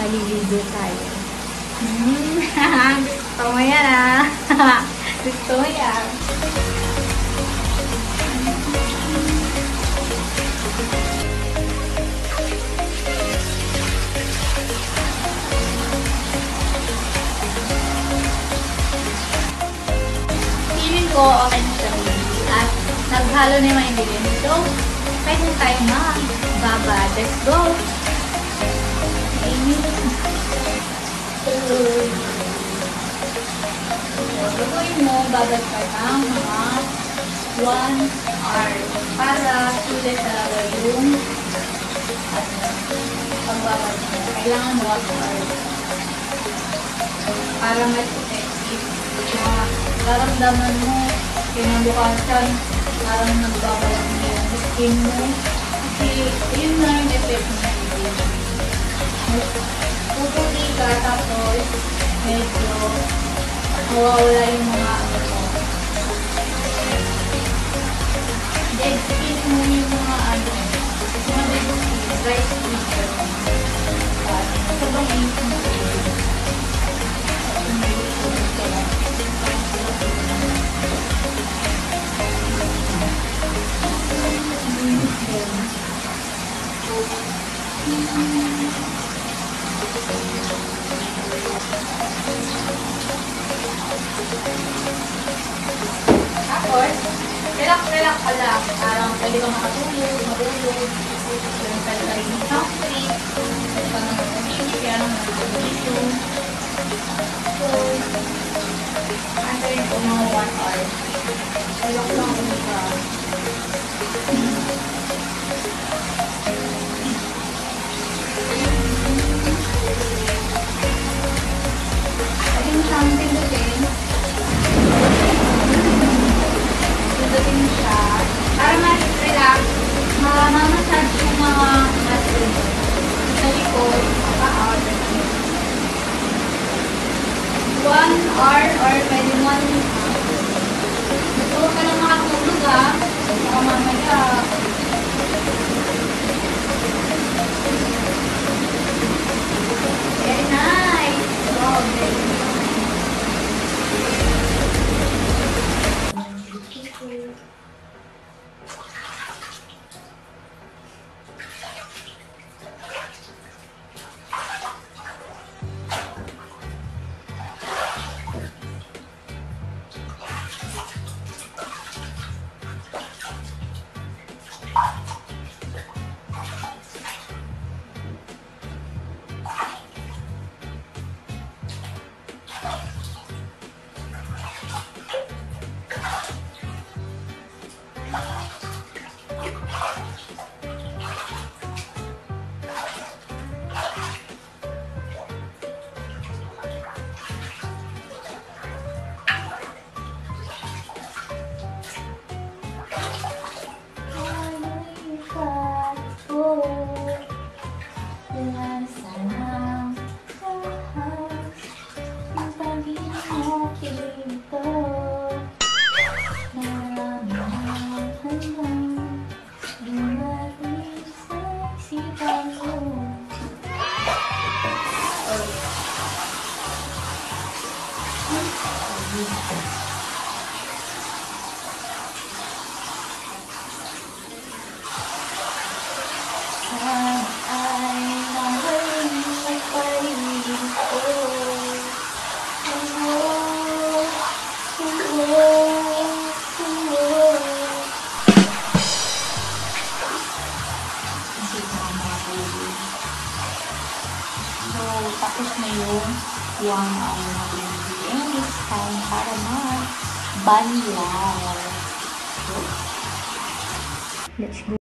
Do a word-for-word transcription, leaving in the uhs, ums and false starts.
maliligo tayo. Hmm, gusto mo yan ah. Gusto mo yan. Feeling ko okay na siya at naghalo na yung mga ingredients. So, pwede na tayo mag-baba. Let's go! Amen. So, gagawin mo, babad ka ng mga one hour para sulit talaga yung pagbabad mo. Kailangan one hour para mas effective. Mga daramdaman mo, kinabukasan, parang nagbabalang mo yung skin mo. Kasi yun na yung effect mo. Puputi ka, tapos medyo mawawala yung mga ano mo. Dead skin mo yung mga ano, mga dead skin, dry skin mo. At sabang init mo. Tapos, relax-relax ka lang. Parang pwede kang makatulog, matulog. Pwede ka rin ng sound trip. Pwede ka naman mag-init, kaya naman mag-init. So, antayin ko mga one hour. Relax lang ko ka. Pwede something din. Pindutin siya. Para mas relax, mamamassage yung mga muscles sa likod, pa-out. One hour or pwede one gusto ko ka lang makatulog ah. Baka mamaya. Very nice. Wow, very nice. So, tapos na yung one hour na baby. And it's time para mag-banlaw. Let's go.